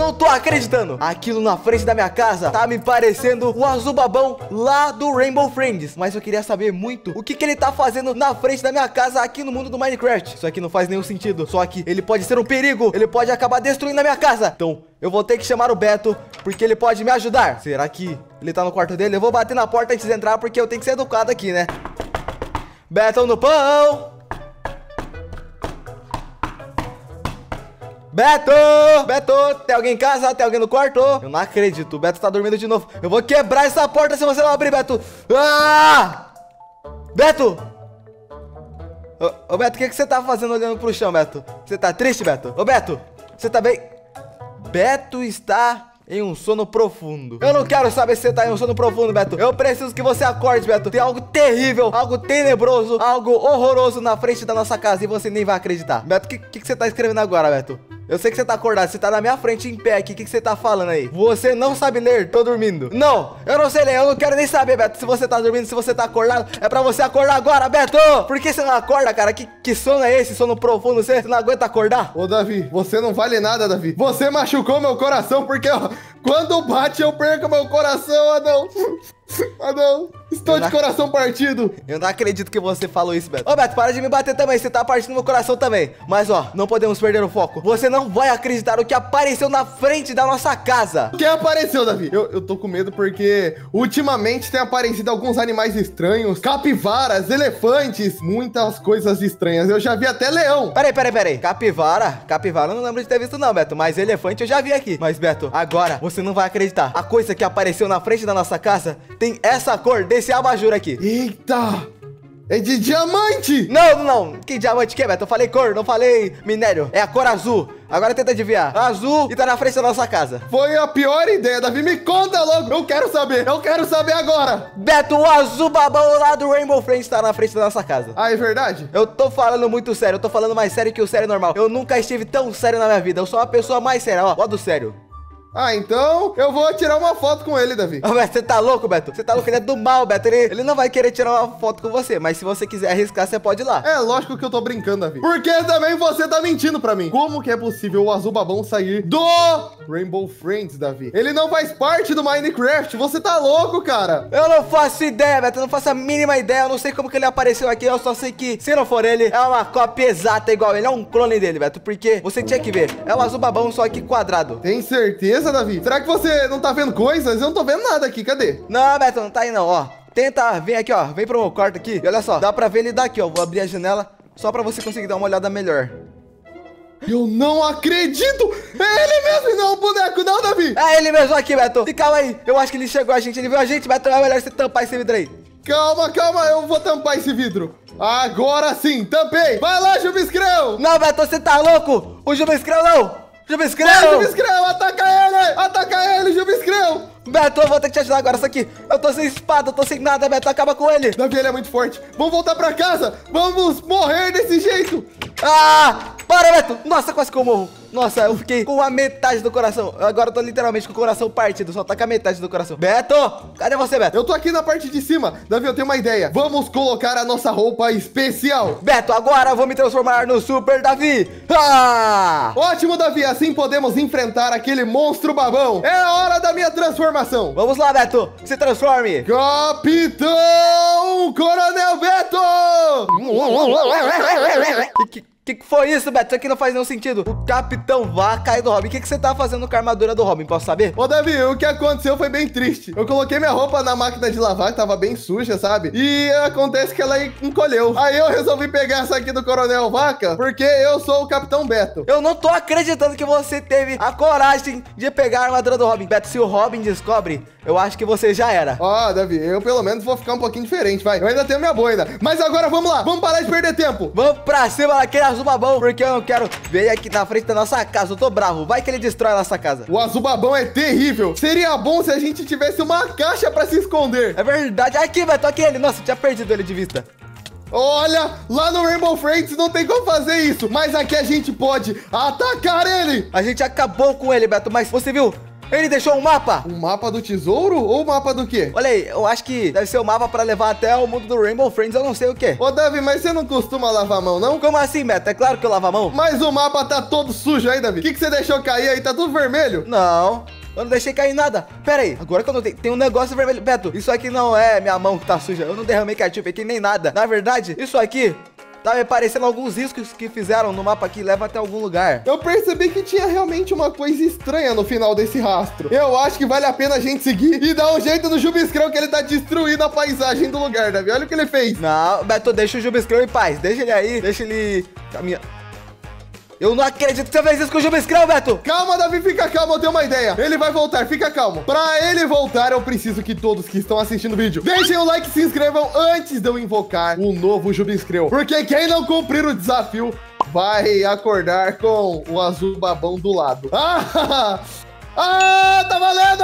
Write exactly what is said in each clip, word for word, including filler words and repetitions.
não tô acreditando. Aquilo na frente da minha casa tá me parecendo o Azul Babão lá do Rainbow Friends. Mas eu queria saber muito o que que ele tá fazendo na frente da minha casa aqui no mundo do Minecraft. Isso aqui não faz nenhum sentido. Só que ele pode ser um perigo. Ele pode acabar destruindo a minha casa. Então eu vou ter que chamar o Beto, porque ele pode me ajudar. Será que ele tá no quarto dele? Eu vou bater na porta antes de entrar, porque eu tenho que ser educado aqui, né? Beto no pão! Beto! Beto! Tem alguém em casa? Tem alguém no quarto? Eu não acredito, o Beto tá dormindo de novo. Eu vou quebrar essa porta se você não abrir, Beto. Ah! Beto! Ô, ô Beto, o que, que você tá fazendo olhando pro chão, Beto? Você tá triste, Beto? Ô Beto, você tá bem? Beto está em um sono profundo. Eu não quero saber se você tá em um sono profundo, Beto. Eu preciso que você acorde, Beto. Tem algo terrível, algo tenebroso, algo horroroso na frente da nossa casa e você nem vai acreditar. Beto, o que, que, que você tá escrevendo agora, Beto? Eu sei que você tá acordado, você tá na minha frente em pé aqui. O que, que você tá falando aí? Você não sabe ler, tô dormindo. Não, eu não sei ler, eu não quero nem saber, Beto. Se você tá dormindo, se você tá acordado, é pra você acordar agora, Beto. Por que você não acorda, cara? Que, que sono é esse? Sono profundo, você não aguenta acordar? Ô, Davi, você não vale nada, Davi. Você machucou meu coração, porque, ó, quando bate eu perco meu coração, Adão. Adão, estou não... de coração partido. Eu não acredito que você falou isso, Beto. Ô, Beto, para de me bater também, você tá partindo meu coração também. Mas, ó, não podemos perder o foco. Você não vai acreditar no que apareceu na frente da nossa casa. O que apareceu, Davi? Eu, eu tô com medo porque ultimamente tem aparecido alguns animais estranhos, capivaras, elefantes, muitas coisas estranhas. Eu já vi até leão. Peraí, peraí, peraí. Capivara? Capivara eu não lembro de ter visto não, Beto. Mas elefante eu já vi aqui. Mas, Beto, agora você não vai acreditar. A coisa que apareceu na frente da nossa casa tem essa cor desse abajur aqui. Eita! É de diamante! Não, não, não. Que diamante que é, Beto? Eu falei cor, não falei minério. É a cor azul. Agora tenta adivinhar. Azul e tá na frente da nossa casa. Foi a pior ideia, Davi. Me conta logo. Eu quero saber. Eu quero saber agora. Beto, o Azul Babão lá do Rainbow Friends tá na frente da nossa casa. Ah, é verdade? Eu tô falando muito sério. Eu tô falando mais sério que o sério normal. Eu nunca estive tão sério na minha vida. Eu sou uma pessoa mais séria. Ó, ó do sério. Ah, então eu vou tirar uma foto com ele, Davi. Ô, Beto, você tá louco, Beto? Você tá louco, ele é do mal, Beto. Ele, ele não vai querer tirar uma foto com você, mas se você quiser arriscar, você pode ir lá. É, lógico que eu tô brincando, Davi. Porque também você tá mentindo pra mim. Como que é possível o Azul Babão sair do Rainbow Friends, Davi? Ele não faz parte do Minecraft. Você tá louco, cara. Eu não faço ideia, Beto. Eu não faço a mínima ideia. Eu não sei como que ele apareceu aqui. Eu só sei que, se não for ele, é uma cópia exata igual ele. É um clone dele, Beto. Porque você tinha que ver. É o Azul Babão, só que quadrado. Tem certeza, Davi? Será que você Você não tá vendo coisas? Eu não tô vendo nada aqui, cadê? Não, Beto, não tá aí não, ó. Tenta, vem aqui, ó. Vem pro meu quarto aqui. E olha só, dá pra ver ele daqui, ó. Vou abrir a janela só pra você conseguir dar uma olhada melhor. Eu não acredito! É ele mesmo e não é um boneco não, Davi! É ele mesmo aqui, Beto. E calma aí, eu acho que ele chegou a gente. Ele viu a gente, Beto. É melhor você tampar esse vidro aí. Calma, calma, eu vou tampar esse vidro. Agora sim, tampei. Vai lá, Chubiscreu! Não, Beto, você tá louco? O Chubiscreu não! Chubiscreu! Vai, Chubiscreu, ataca ele! Ataca ele, Chubiscreu! Beto, eu vou ter que te ajudar agora, isso aqui. Eu tô sem espada, eu tô sem nada, Beto, acaba com ele. Davi, ele é muito forte. Vamos voltar pra casa. Vamos morrer desse jeito. Ah, para, Beto. Nossa, quase que eu morro. Nossa, eu fiquei com a metade do coração. Agora eu tô literalmente com o coração partido. Só tá com a metade do coração. Beto, cadê você, Beto? Eu tô aqui na parte de cima. Davi, eu tenho uma ideia. Vamos colocar a nossa roupa especial. Beto, agora eu vou me transformar no Super Davi. Ah! Ótimo, Davi. Assim podemos enfrentar aquele monstro babão. É a hora da minha transformação. Vamos lá, Beto. Se transforme. Capitão Coronel Beto! Que, que, que que foi isso, Beto? Isso aqui não faz nenhum sentido. O Capitão Vaca do Robin. O que que você tá fazendo com a armadura do Robin? Posso saber? Ô, Davi, o que aconteceu foi bem triste. Eu coloquei minha roupa na máquina de lavar, que tava bem suja, sabe? E acontece que ela encolheu. Aí eu resolvi pegar essa aqui do Coronel Vaca, porque eu sou o Capitão Beto. Eu não tô acreditando que você teve a coragem de pegar a armadura do Robin. Beto, se o Robin descobre, eu acho que você já era. Ó, oh, Davi, eu pelo menos vou ficar um pouquinho diferente, vai. Eu ainda tenho minha boina. Mas agora vamos lá, vamos parar de perder tempo. Vamos pra cima daquele azul babão, porque eu não quero ver aqui na frente da nossa casa. Eu tô bravo, vai que ele destrói a nossa casa. O azul babão é terrível. Seria bom se a gente tivesse uma caixa pra se esconder. É verdade. Aqui, Beto, aqui ele. Nossa, eu tinha perdido ele de vista. Olha, lá no Rainbow Friends não tem como fazer isso. Mas aqui a gente pode atacar ele. A gente acabou com ele, Beto, mas você viu? Ele deixou um mapa. Um mapa do tesouro ou um mapa do quê? Olha aí, eu acho que deve ser o mapa pra levar até o mundo do Rainbow Friends, eu não sei o quê. Ô, Davi, mas você não costuma lavar a mão, não? Como assim, Beto? É claro que eu lavo a mão. Mas o mapa tá todo sujo aí, Davi. O que, que você deixou cair aí? Tá tudo vermelho? Não, eu não deixei cair nada. Pera aí, agora que eu não tenho, tem um negócio vermelho. Beto, isso aqui não é minha mão que tá suja. Eu não derramei ketchup aqui nem nada. Na verdade, isso aqui tá me parecendo alguns riscos que fizeram no mapa que leva até algum lugar. Eu percebi que tinha realmente uma coisa estranha no final desse rastro. Eu acho que vale a pena a gente seguir e dar um jeito no Chubiscrão, que ele tá destruindo a paisagem do lugar, Davi. Olha o que ele fez. Não, Beto, deixa o Chubiscrão em paz. Deixa ele aí, deixa ele caminhar. Eu não acredito que você fez isso com o Chubiscrão, Beto. Calma, Davi, fica calmo, eu tenho uma ideia. Ele vai voltar, fica calmo. Pra ele voltar, eu preciso que todos que estão assistindo o vídeo deixem o like e se inscrevam antes de eu invocar o novo Chubiscrão. Porque quem não cumprir o desafio vai acordar com o azul babão do lado. Ah, ah, tá valendo,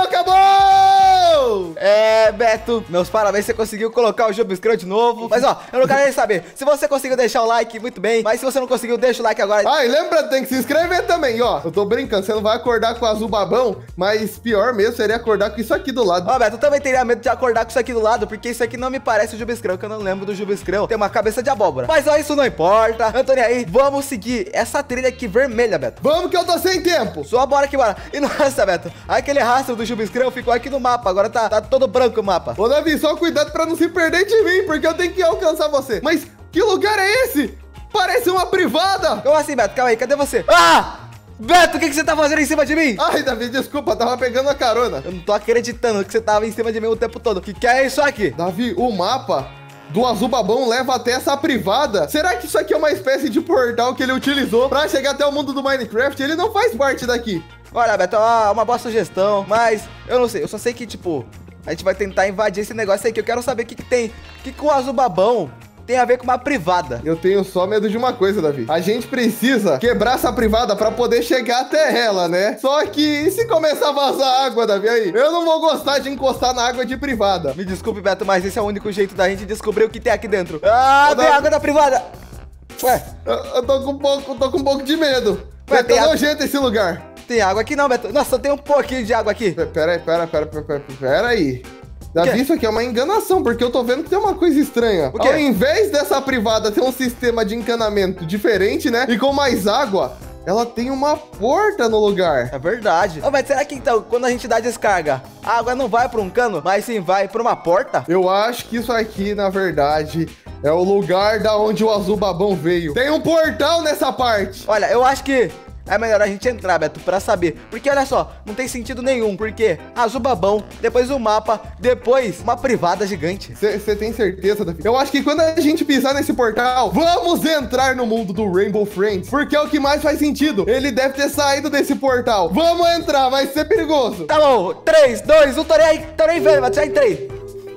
acabou! É, Beto, meus parabéns, você conseguiu colocar o Chubiscrão de novo. Mas ó, eu não quero nem saber. Se você conseguiu deixar o like, muito bem. Mas se você não conseguiu, deixa o like agora. Ah, e lembra, tem que se inscrever também, ó. Eu tô brincando, você não vai acordar com o azul babão, mas pior mesmo seria acordar com isso aqui do lado. Ó, Beto, eu também teria medo de acordar com isso aqui do lado, porque isso aqui não me parece o Chubiscrão, que eu não lembro do Chubiscrão. Tem uma cabeça de abóbora. Mas ó, isso não importa. Eu tô nem aí. Vamos seguir essa trilha aqui vermelha, Beto. Vamos que eu tô sem tempo. Só bora que bora. E nossa, Beto, aquele rastro do Chubiscrão ficou aqui no mapa. Agora tá, tá todo branco o mapa. Ô, Davi, só cuidado pra não se perder de mim, porque eu tenho que alcançar você. Mas que lugar é esse? Parece uma privada. Como assim, Beto? Calma aí, cadê você? Ah! Beto, o que, que você tá fazendo em cima de mim? Ai, Davi, desculpa, tava pegando a carona. Eu não tô acreditando que você tava em cima de mim o tempo todo. O que, que é isso aqui? Davi, o mapa do azul babão leva até essa privada. Será que isso aqui é uma espécie de portal que ele utilizou pra chegar até o mundo do Minecraft? Ele não faz parte daqui. Olha, Beto, é uma boa sugestão, mas eu não sei, eu só sei que, tipo, a gente vai tentar invadir esse negócio aí, que eu quero saber o que, que tem, o que, que o azul babão tem a ver com uma privada. Eu tenho só medo de uma coisa, Davi. A gente precisa quebrar essa privada pra poder chegar até ela, né? Só que e se começar a vazar água, Davi, aí? Eu não vou gostar de encostar na água de privada. Me desculpe, Beto, mas esse é o único jeito da gente descobrir o que tem aqui dentro. Ah, Ô, tem Davi... água da privada. Ué, eu, eu tô com um pouco, tô com um pouco de medo. Ué, É tem tão água... nojento esse lugar. Tem água aqui não, Beto. Nossa, tem um pouquinho de água aqui. Pera aí, pera, pera, pera, pera, pera aí. Davi, isso aqui é uma enganação, porque eu tô vendo que tem uma coisa estranha. O quê? Ao invés dessa privada ter um sistema de encanamento diferente, né? E com mais água, ela tem uma porta no lugar. É verdade. Ô, mas será que então, quando a gente dá descarga, a água não vai pra um cano, mas sim vai pra uma porta? Eu acho que isso aqui, na verdade, é o lugar da onde o azul babão veio. Tem um portal nessa parte. Olha, eu acho que é melhor a gente entrar, Beto, pra saber. Porque olha só, não tem sentido nenhum. Porque azul babão, depois o mapa, depois uma privada gigante. Você tem certeza, Davi? Eu acho que quando a gente pisar nesse portal, vamos entrar no mundo do Rainbow Friends. Porque é o que mais faz sentido. Ele deve ter saído desse portal. Vamos entrar, vai ser perigoso. Tá bom, três, dois, um, tô nem aí, tô nem vendo, Beto, já entrei.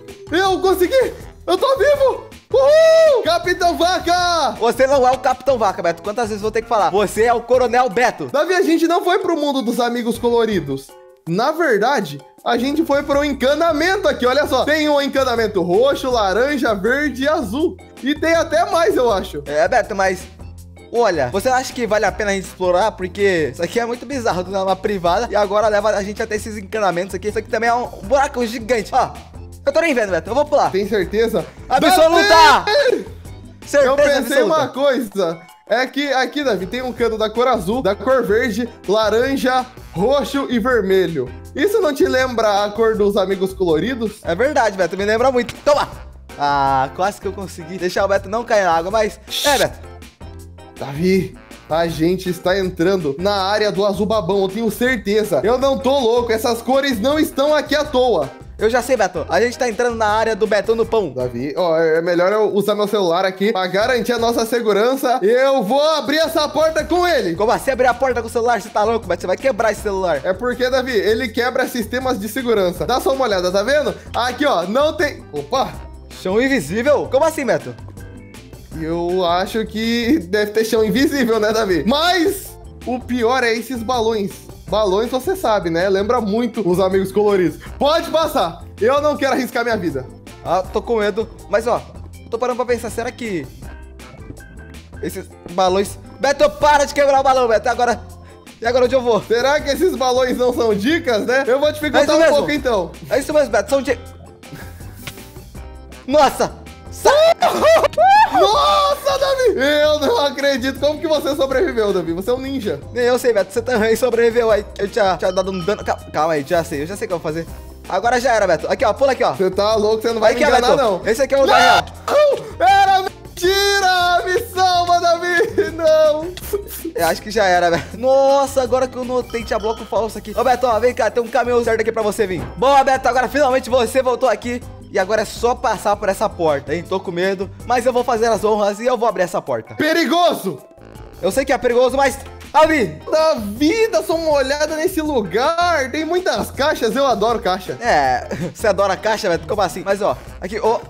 Eu consegui! Eu tô vivo! Uhul! Capitão Vaca! Você não é o Capitão Vaca, Beto. Quantas vezes vou ter que falar? Você é o Coronel Beto. Davi, a gente não foi pro mundo dos amigos coloridos. Na verdade, a gente foi pro encanamento aqui, olha só. Tem um encanamento roxo, laranja, verde e azul. E tem até mais, eu acho. É, Beto, mas... Olha, você acha que vale a pena a gente explorar? Porque isso aqui é muito bizarro, é uma privada. E agora leva a gente até esses encanamentos aqui. Isso aqui também é um buraco gigante. Ó, eu tô nem vendo, Beto. Eu vou pular. Tem certeza? Absoluta! Certeza Eu pensei absoluta. uma coisa. É que aqui, Davi, tem um cano da cor azul, da cor verde, laranja, roxo e vermelho. Isso não te lembra a cor dos amigos coloridos? É verdade, Beto. Me lembra muito. Toma! Ah, quase que eu consegui deixar o Beto não cair na água, mas... É, Beto. Davi, a gente está entrando na área do azul babão, eu tenho certeza. Eu não tô louco, essas cores não estão aqui à toa. Eu já sei, Beto. A gente tá entrando na área do Betão no pão. Davi, ó, é melhor eu usar meu celular aqui pra garantir a nossa segurança. Eu vou abrir essa porta com ele. Como assim abrir a porta com o celular? Você tá louco, Beto? Você vai quebrar esse celular. É porque, Davi, ele quebra sistemas de segurança. Dá só uma olhada, tá vendo? Aqui, ó, não tem... Opa! Chão invisível? Como assim, Beto? Eu acho que deve ter chão invisível, né, Davi? Mas o pior é esses balões. Balões, você sabe, né? Lembra muito os amigos coloridos. Pode passar. Eu não quero arriscar minha vida. Ah, tô com medo. Mas, ó, tô parando pra pensar. Será que esses balões... Beto, para de quebrar o balão, Beto. Agora... E agora onde eu vou? Será que esses balões não são dicas, né? Eu vou dificultar um pouco, então. É isso mesmo, Beto. São dicas. Nossa! Sa Nossa, Davi! Eu não acredito. Como que você sobreviveu, Davi? Você é um ninja. Nem eu sei, Beto. Você também sobreviveu aí. Eu tinha, tinha dado um dano. Calma, calma aí, já sei. Eu já sei o que eu vou fazer. Agora já era, Beto. Aqui, ó. Pula aqui, ó. Você tá louco, você não vai aqui, me enganar, Beto. não. Esse aqui é o lugar real. Era mentira! Me salva, Davi! Não! Eu acho que já era, Beto. Nossa, agora que eu notei, tinha bloco falso aqui. Ô, Beto, ó, vem cá. Tem um caminhão certo aqui pra você vir. Boa, Beto. Agora finalmente você voltou aqui. E agora é só passar por essa porta, hein? Tô com medo, mas eu vou fazer as honras e eu vou abrir essa porta. Perigoso! Eu sei que é perigoso, mas... Abri! Davi, dá só uma olhada nesse lugar. Tem muitas caixas, eu adoro caixa. É, você adora caixa, Beto? Como assim? Mas, ó, aqui, ó...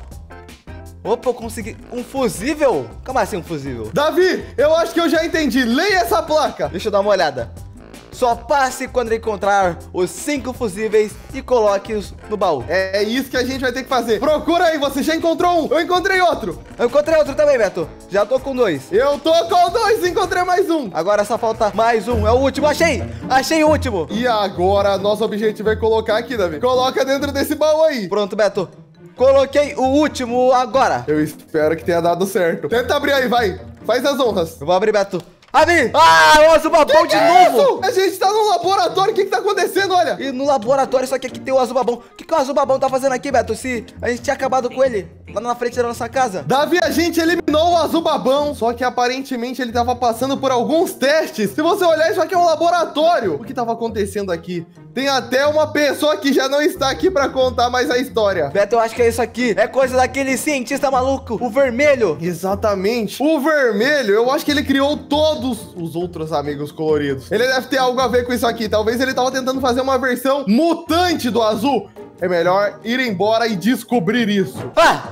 Opa, eu consegui um fusível? Como assim um fusível? Davi, eu acho que eu já entendi. Leia essa placa. Deixa eu dar uma olhada. Só passe quando encontrar os cinco fusíveis e coloque-os no baú. É isso que a gente vai ter que fazer. Procura aí, você já encontrou um. Eu encontrei outro. Eu encontrei outro também, Beto. Já tô com dois. Eu tô com dois, encontrei mais um. Agora só falta mais um. É o último. Achei! Achei o último. E agora, nosso objetivo é colocar aqui, Davi. Coloca dentro desse baú aí. Pronto, Beto. Coloquei o último agora. Eu espero que tenha dado certo. Tenta abrir aí, vai. Faz as honras. Eu vou abrir, Beto. Abri! Ah, o azul-babão de é novo! Isso? A gente tá no laboratório, o que que tá acontecendo, olha? E no laboratório, só que aqui tem o azul-babão. O que que o azul-babão tá fazendo aqui, Beto? Se a gente tinha acabado com ele lá na frente da nossa casa. Davi, a gente eliminou o azul-babão, só que aparentemente ele tava passando por alguns testes. Se você olhar, isso aqui é um laboratório. O que tava acontecendo aqui? Tem até uma pessoa que já não está aqui pra contar mais a história. Beto, eu acho que é isso aqui. É coisa daquele cientista maluco, o vermelho. Exatamente. O vermelho, eu acho que ele criou todos os outros amigos coloridos. Ele deve ter algo a ver com isso aqui. Talvez ele tava tentando fazer uma versão mutante do azul. É melhor ir embora e descobrir isso. Ah!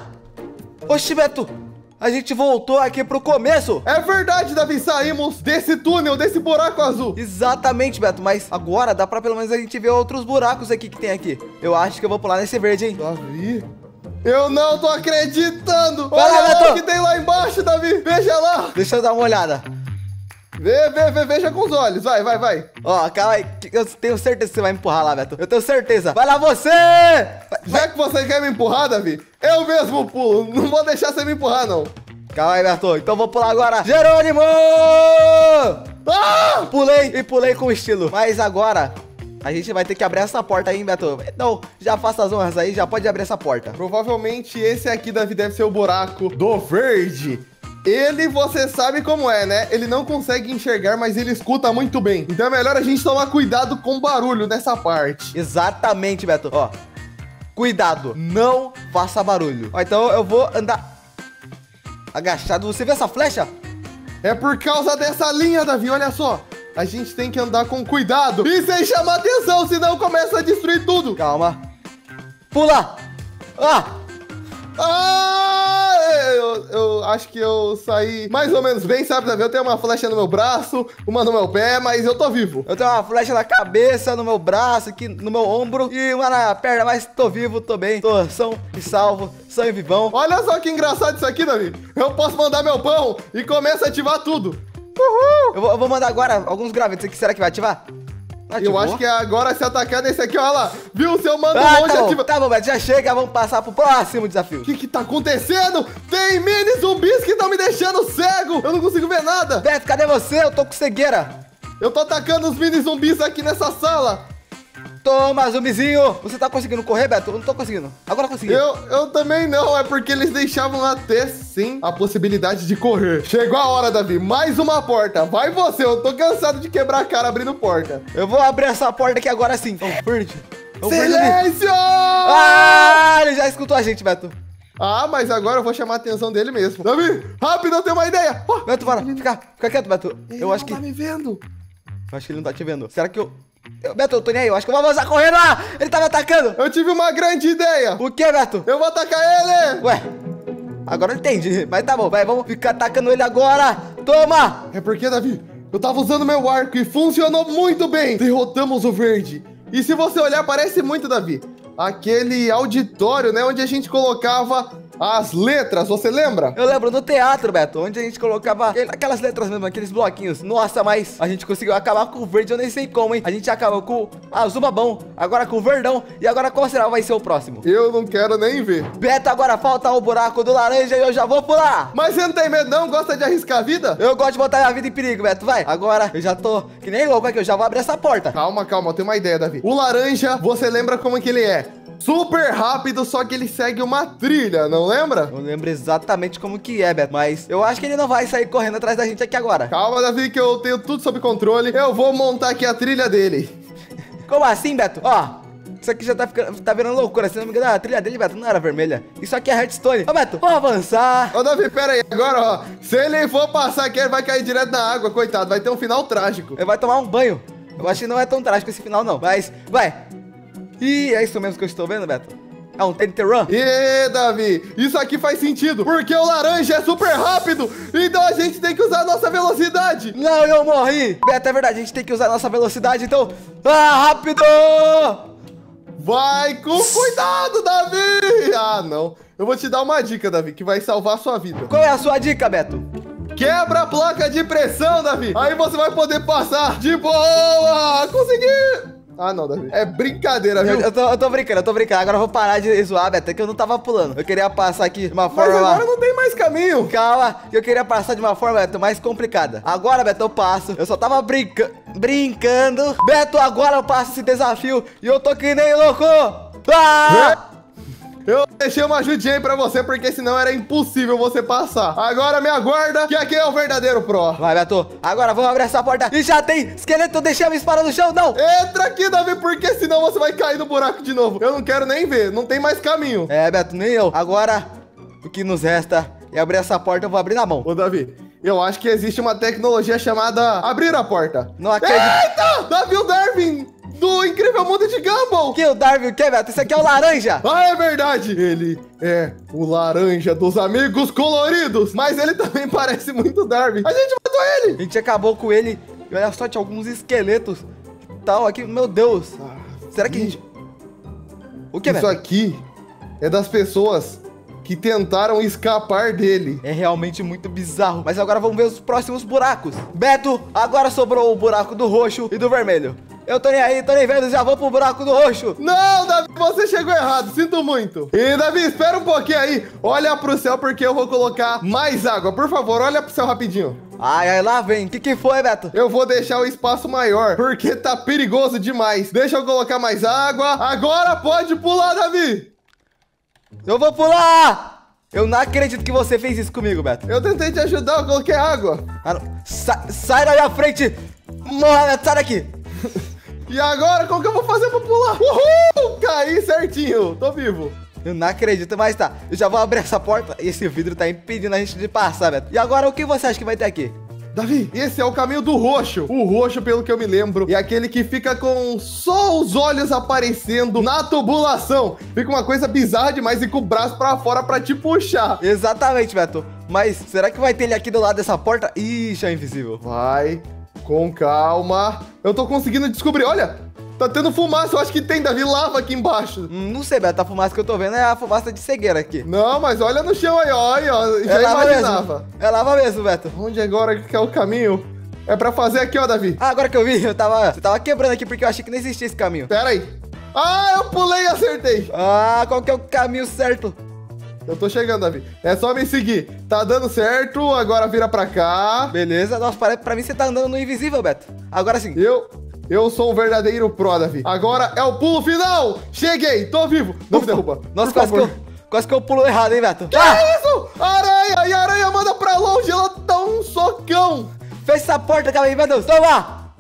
Oxi, Beto. A gente voltou aqui pro começo. É verdade, Davi. Saímos desse túnel, desse buraco azul. Exatamente, Beto. Mas agora dá pra pelo menos a gente ver outros buracos aqui que tem aqui. Eu acho que eu vou pular nesse verde, hein? Davi... Eu não tô acreditando. Vai Olha lá, lá Beto. o que tem lá embaixo, Davi. Veja lá. Deixa eu dar uma olhada. Vê, vê, vê, veja com os olhos. Vai, vai, vai. Ó, calma aí. Eu tenho certeza que você vai me empurrar lá, Beto. Eu tenho certeza. Vai lá você! Vai. Já que você quer me empurrar, Davi, eu mesmo pulo. Não vou deixar você me empurrar, não. Calma aí, Beto. Então vou pular agora. Jerônimo! Ah! Pulei e pulei com estilo. Mas agora... a gente vai ter que abrir essa porta aí, hein, Beto? Então, já faça as honras aí, já pode abrir essa porta. Provavelmente esse aqui, Davi, deve ser o buraco do verde. Ele, você sabe como é, né? Ele não consegue enxergar, mas ele escuta muito bem. Então é melhor a gente tomar cuidado com o barulho nessa parte. Exatamente, Beto. Ó, cuidado, não faça barulho. Ó, então eu vou andar agachado. Você vê essa flecha? É por causa dessa linha, Davi, olha só. A gente tem que andar com cuidado e sem chamar atenção, senão começa a destruir tudo. Calma. Pula! Ah! Ah! Eu, eu acho que eu saí mais ou menos bem, sabe, Davi? Eu tenho uma flecha no meu braço, uma no meu pé, mas eu tô vivo. Eu tenho uma flecha na cabeça, no meu braço, aqui no meu ombro e uma na perna, mas tô vivo, tô bem, tô são e salvo, são e vivão. Olha só que engraçado isso aqui, Davi. Eu posso mandar meu pão e começa a ativar tudo. Uhul! Eu vou, eu vou mandar agora alguns gravetos aqui, será que vai ativar? Ativou? Eu acho que agora se atacar nesse aqui, olha lá. Viu? Se eu mando ah, um monte, tá bom, ativa. Tá bom, Beto, já chega, vamos passar pro próximo desafio. O que que tá acontecendo? Tem mini zumbis que estão me deixando cego. Eu não consigo ver nada. Beto, cadê você? Eu tô com cegueira. Eu tô atacando os mini zumbis aqui nessa sala. Toma, zumbizinho. Você tá conseguindo correr, Beto? Eu não tô conseguindo. Agora eu consegui. Eu, eu também não. É porque eles deixavam até, sim, a possibilidade de correr. Chegou a hora, Davi. Mais uma porta. Vai você. Eu tô cansado de quebrar a cara abrindo porta. Eu vou abrir essa porta aqui agora sim. Oh, verde. Oh, silêncio! Ah, ele já escutou a gente, Beto. Ah, mas agora eu vou chamar a atenção dele mesmo. Davi, rápido, eu tenho uma ideia. Oh, Beto, bora. Fica, fica quieto, Beto. Ele eu acho que... tá me vendo. Eu acho que ele não tá te vendo. Será que eu... eu... Beto, eu tô nem aí. Eu acho que eu vou avançar correndo lá. Ele tá me atacando. Eu tive uma grande ideia. O que, Beto? Eu vou atacar ele. Ué, agora eu entendi. Mas tá bom, vai. Vamos ficar atacando ele agora. Toma. É porque, Davi, eu tava usando meu arco e funcionou muito bem. Derrotamos o verde. E se você olhar, parece muito, Davi, aquele auditório, né? Onde a gente colocava as letras, você lembra? Eu lembro no teatro, Beto, onde a gente colocava aquelas letras mesmo, aqueles bloquinhos. Nossa, mas a gente conseguiu acabar com o verde, eu nem sei como, hein? A gente acabou com o azul babão, agora com o verdão. E agora qual será vai ser o próximo? Eu não quero nem ver. Beto, agora falta o buraco do laranja e eu já vou pular. Mas você não tem medo não? Gosta de arriscar a vida? Eu gosto de botar minha vida em perigo, Beto, vai. Agora eu já tô que nem louco aqui, eu já vou abrir essa porta. Calma, calma, eu tenho uma ideia, Davi. O laranja, você lembra como que ele é? Super rápido, só que ele segue uma trilha, não lembra? Eu lembro exatamente como que é, Beto, mas eu acho que ele não vai sair correndo atrás da gente aqui agora. Calma, Davi, que eu tenho tudo sob controle. Eu vou montar aqui a trilha dele. Como assim, Beto? Ó, isso aqui já tá, ficando, tá virando loucura. Se não me engano, a trilha dele, Beto, não era vermelha. Isso aqui é redstone. Ô, Beto, vamos avançar. Ô, Davi, pera aí. Agora, ó, se ele for passar aqui, ele vai cair direto na água, coitado. Vai ter um final trágico. Ele vai tomar um banho. Eu acho que não é tão trágico esse final, não. Mas, vai. Ih, é isso mesmo que eu estou vendo, Beto? É um Tente Run? Ê, Davi, isso aqui faz sentido, porque o laranja é super rápido, então a gente tem que usar a nossa velocidade. Não, eu morri. Beto, é verdade, a gente tem que usar a nossa velocidade, então... Ah, rápido! Vai com cuidado, Davi! Ah, não. Eu vou te dar uma dica, Davi, que vai salvar a sua vida. Qual é a sua dica, Beto? Quebra a placa de pressão, Davi. Aí você vai poder passar de boa. Consegui! Ah, não, Davi. É brincadeira, viu? Eu, eu, tô, eu tô brincando, eu tô brincando. Agora eu vou parar de zoar, Beto, que eu não tava pulando. Eu queria passar aqui de uma forma... Mas agora não tem mais caminho. Calma, eu queria passar de uma forma, Beto, mais complicada. Agora, Beto, eu passo. Eu só tava brinca... brincando. Beto, agora eu passo esse desafio e eu tô que nem louco. Ah! É. Eu deixei uma ajudinha aí pra você, porque senão era impossível você passar. Agora me aguarda, que aqui é o verdadeiro pro. Vai, Beto. Agora vamos abrir essa porta. E já tem esqueleto, deixei a minha espada no chão, não. Entra aqui, Davi, porque senão você vai cair no buraco de novo. Eu não quero nem ver, não tem mais caminho. É, Beto, nem eu. Agora, o que nos resta é abrir essa porta, eu vou abrir na mão. Ô, Davi, eu acho que existe uma tecnologia chamada abrir a porta. Não acredito. Eita! Davi, o Darwin do Incrível Mundo de Gumball. Que o Darwin, o que, Beto? Isso aqui é o laranja. Ah, é verdade. Ele é o laranja dos amigos coloridos. Mas ele também parece muito Darwin. A gente matou ele. A gente acabou com ele. E olha só, tinha alguns esqueletos. Tal aqui, meu Deus. Ah, será que a gente... O que, Isso Beto? aqui é das pessoas que tentaram escapar dele. É realmente muito bizarro. Mas agora vamos ver os próximos buracos. Beto, agora sobrou o buraco do roxo e do vermelho. Eu tô nem aí, tô nem vendo, já vou pro buraco do roxo. Não, Davi, você chegou errado, sinto muito. E, Davi, espera um pouquinho aí. Olha pro céu, porque eu vou colocar mais água. Por favor, olha pro céu rapidinho. Ai, ai, lá vem. O que que foi, Beto? Eu vou deixar o espaço maior, porque tá perigoso demais. Deixa eu colocar mais água. Agora pode pular, Davi. Eu vou pular. Eu não acredito que você fez isso comigo, Beto. Eu tentei te ajudar, eu coloquei água. Ah, não. Sa sai da minha frente. Morra, Beto, sai daqui. E agora, como que eu vou fazer pra pular? Uhul! Caí certinho, tô vivo. Eu não acredito, mas tá. Eu já vou abrir essa porta e esse vidro tá impedindo a gente de passar, Beto. E agora, o que você acha que vai ter aqui? Davi, esse é o caminho do roxo. O roxo, pelo que eu me lembro, é aquele que fica com só os olhos aparecendo na tubulação. Fica uma coisa bizarra demais e com o braço pra fora pra te puxar. Exatamente, Beto. Mas será que vai ter ele aqui do lado dessa porta? Ixi, é invisível. Vai, com calma. Eu tô conseguindo descobrir, olha... Tá tendo fumaça, eu acho que tem, Davi, lava aqui embaixo. Hum, não sei, Beto, a fumaça que eu tô vendo é a fumaça de cegueira aqui. Não, mas olha no chão aí, ó, aí, ó. Já é lava imaginava. Mesmo. É lava mesmo, Beto. Onde agora que é o caminho? É pra fazer aqui, ó, Davi. Ah, agora que eu vi, eu tava, você tava quebrando aqui porque eu achei que não existia esse caminho. Pera aí. Ah, eu pulei e acertei. Ah, qual que é o caminho certo? Eu tô chegando, Davi. É só me seguir. Tá dando certo, agora vira pra cá. Beleza, nossa, parece pra mim você tá andando no invisível, Beto. Agora sim. Eu... Eu sou um verdadeiro pro, Davi. Agora é o pulo final. Cheguei, tô vivo. Não me derruba. Nossa, quase que, eu, quase que eu pulo errado, hein, Beto? Que ah! isso? Aranha! E a aranha manda pra longe, ela dá um socão. Fecha essa porta, calma aí, meu Deus. Toma!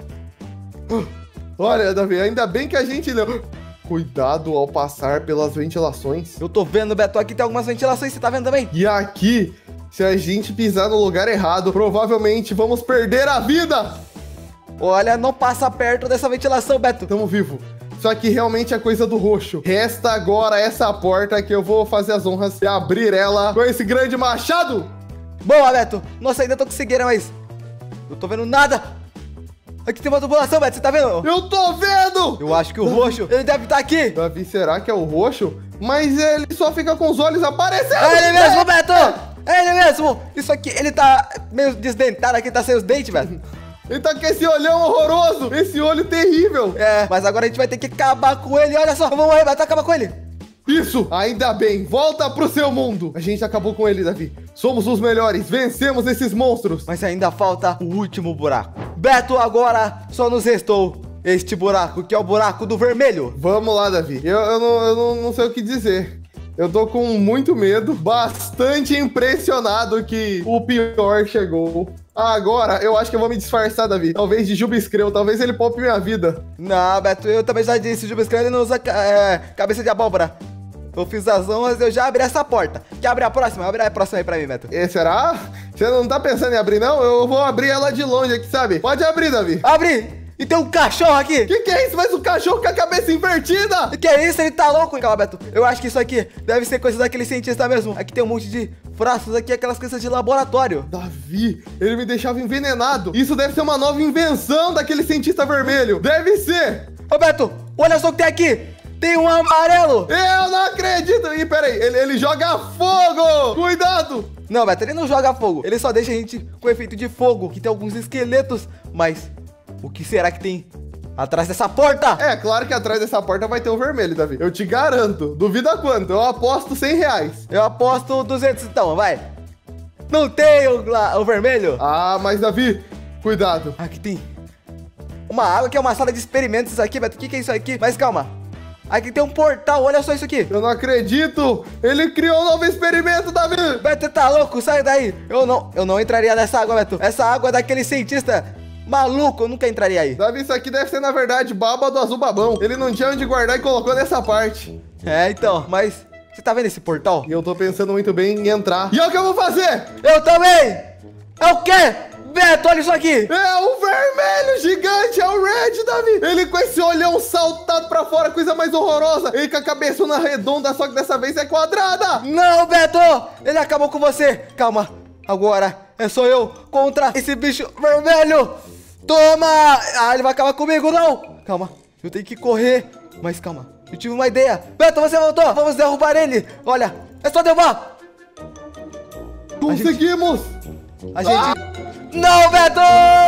Olha, Davi, ainda bem que a gente não... Cuidado ao passar pelas ventilações. Eu tô vendo, Beto, aqui tem algumas ventilações, você tá vendo também? E aqui, se a gente pisar no lugar errado, provavelmente vamos perder a vida. Olha, não passa perto dessa ventilação, Beto. Tamo vivo. Só que realmente é coisa do roxo. Resta agora essa porta que eu vou fazer as honras e abrir ela com esse grande machado. Boa, Beto. Nossa, ainda tô conseguindo, mas... Não tô vendo nada. Aqui tem uma tubulação, Beto, você tá vendo? Eu tô vendo! Eu acho que o roxo, ele deve estar aqui. Davi, será que é o roxo? Mas ele só fica com os olhos aparecendo. É ele mesmo, Beto. É ele mesmo. Isso aqui, ele tá meio desdentado aqui, tá sem os dentes, Beto. Ele tá com esse olhão horroroso, esse olho terrível. É, mas agora a gente vai ter que acabar com ele. Olha só, eu vou morrer, Beto, acaba com ele. Isso, ainda bem, volta pro seu mundo. A gente acabou com ele, Davi. Somos os melhores, vencemos esses monstros. Mas ainda falta o último buraco. Beto, agora só nos restou este buraco, que é o buraco do vermelho. Vamos lá, Davi. Eu, eu, não, eu não, não sei o que dizer. Eu tô com muito medo, bastante impressionado que o pior chegou. Agora, eu acho que eu vou me disfarçar, Davi. Talvez de Jubiscreu, talvez ele poupe minha vida. Não, Beto, eu também já disse, o Jubiscreu ele não usa é, cabeça de abóbora. Eu fiz as honras, eu já abri essa porta. Quer abrir a próxima? Abre a próxima aí pra mim, Beto. E será? Você não tá pensando em abrir, não? Eu vou abrir ela de longe aqui, sabe? Pode abrir, Davi. Abre! E tem um cachorro aqui. Que que é isso? Mas um cachorro com a cabeça invertida. Que é isso? Ele tá louco, calma, Beto. Eu acho que isso aqui deve ser coisa daquele cientista mesmo. Aqui tem um monte de frascos aqui, aquelas coisas de laboratório. Davi, ele me deixava envenenado. Isso deve ser uma nova invenção daquele cientista vermelho. Deve ser. Ô, Beto, olha só o que tem aqui. Tem um amarelo. Eu não acredito. Ih, peraí, ele, ele joga fogo. Cuidado. Não, Beto, ele não joga fogo. Ele só deixa a gente com efeito de fogo, que tem alguns esqueletos. Mas o que será que tem atrás dessa porta? É, claro que atrás dessa porta vai ter o vermelho, Davi. Eu te garanto. Duvida quanto? Eu aposto cem reais. Eu aposto duzentos então, vai. Não tem o, o vermelho? Ah, mas Davi, cuidado. Aqui tem uma água que é uma sala de experimentos isso aqui, Beto. O que, que é isso aqui? Mas calma. Aqui tem um portal, olha só isso aqui. Eu não acredito. Ele criou um novo experimento, Davi. Beto, você tá louco? Sai daí. Eu não, eu não entraria nessa água, Beto. Essa água é daquele cientista maluco, eu nunca entraria aí. Davi, isso aqui deve ser, na verdade, baba do azul babão. Ele não tinha onde guardar e colocou nessa parte. É, então, mas você tá vendo esse portal? E eu tô pensando muito bem em entrar. E é o que eu vou fazer? Eu também! É o quê? Beto, olha isso aqui! É o vermelho gigante, é o Red, Davi! Ele com esse olhão saltado pra fora, coisa mais horrorosa! Ele com a cabeçona redonda, só que dessa vez é quadrada! Não, Beto! Ele acabou com você! Calma, agora é só eu contra esse bicho vermelho! Toma! Ah, ele vai acabar comigo, não! Calma, eu tenho que correr. Mas calma, eu tive uma ideia. Beto, você voltou! Vamos derrubar ele! Olha, é só derrubar! Conseguimos! A gente... A gente... Ah! Não, Beto!